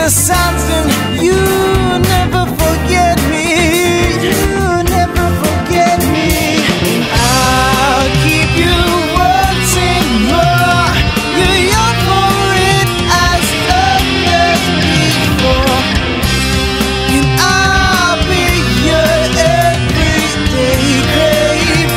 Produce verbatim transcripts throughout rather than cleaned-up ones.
the signs and you never forget me. You never forget me. I'll keep you wanting more. You're young for it as long as before, and I'll be your everyday crave.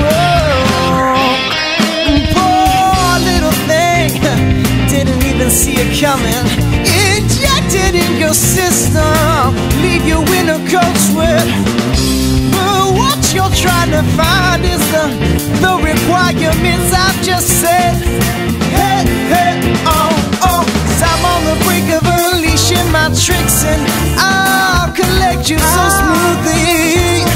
Oh, poor little thing, didn't even see it coming. Injected in your system, leave you in a cold sweat. But what you're trying to find is the, the requirements I've just said. Hey, hey, oh, oh, 'cause I'm on the brink of unleashing my tricks, and I'll collect you so smoothly.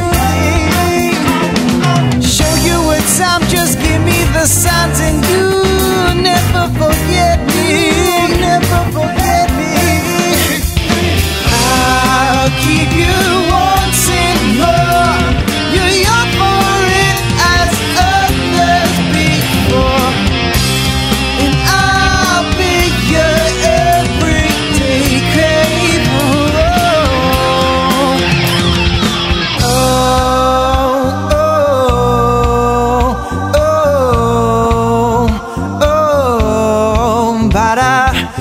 Show you a time, just give me the signs and you never forget me. Never forget me. I'll keep you wanting more. You're young for it as others before, and I'll be your everyday crave. Oh, oh, oh, oh, oh, ba-da.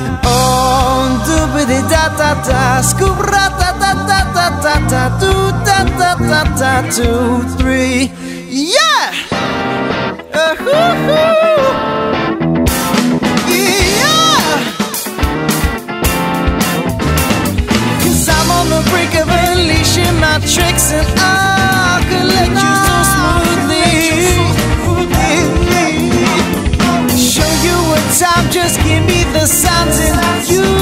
Da scoop ra ta ta ta ta ta ta two ta ta ta ta two three, yeah, uh, hoo, hoo. Yeah, 'cause I'm on the brink of unleashing my tricks, and I'll collect you so smoothly. Show you a time, just give me the signs and you